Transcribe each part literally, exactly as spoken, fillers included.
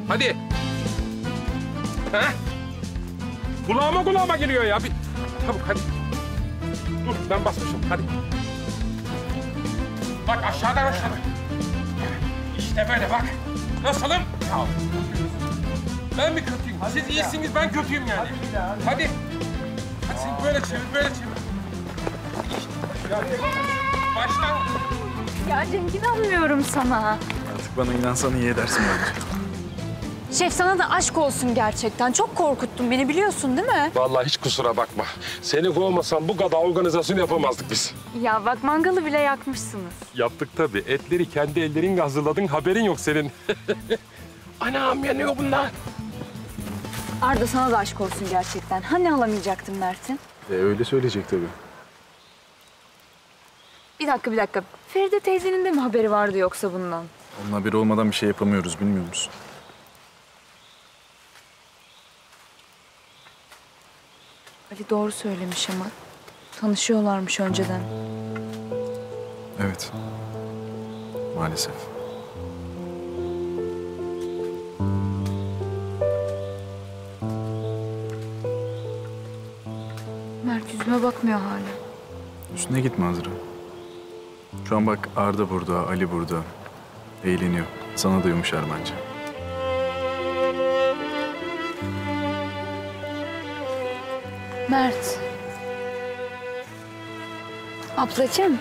Hadi. Ha? Kulağıma kulağıma geliyor ya. Bir... Çabuk hadi. Dur ben basmışım hadi. Bak aşağıdan aşağıdan. İşte böyle bak. Nasılım? Ya. Ben mi kötüyüm? Siz iyisiniz ben kötüyüm yani. Hadi. Hadi sen böyle çevir böyle çevir. İşte. Ya, baştan. Ya Cenk inanmıyorum sana. Artık bana inansan iyi edersin bence. Şef sana da aşk olsun gerçekten. Çok korkuttun beni biliyorsun değil mi? Vallahi hiç kusura bakma. Seni kovmasam bu kadar organizasyon yapamazdık biz. Ya bak mangalı bile yakmışsınız. Yaptık tabii. Etleri kendi ellerinle hazırladın. Haberin yok senin. Anam yanıyor bunlar. Arda sana da aşk olsun gerçekten. Hani alamayacaktın Mert'in? E, öyle söyleyecek tabii. Bir dakika bir dakika. Feride teyzenin de mi haberi vardı yoksa bundan? Onun haberi olmadan bir şey yapamıyoruz, bilmiyor musun? Ali doğru söylemiş ama. Tanışıyorlarmış önceden. Evet. Maalesef. Mert yüzüme bakmıyor hala. Üstüne gitme Azra. Şu an bak Arda burada, Ali burada. Eğleniyor. Sana da yumuşar bence. Mert. Ablacığım.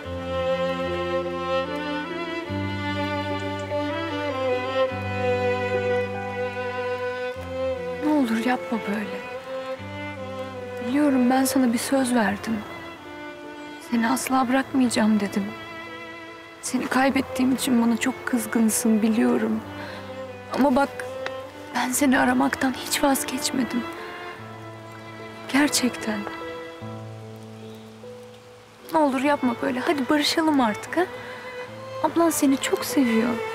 Ne olur yapma böyle. Biliyorum ben sana bir söz verdim. Seni asla bırakmayacağım dedim. Seni kaybettiğim için bana çok kızgınsın biliyorum. Ama bak ben seni aramaktan hiç vazgeçmedim. Gerçekten. Ne olur yapma böyle. Hadi barışalım artık ha. Ablan seni çok seviyor.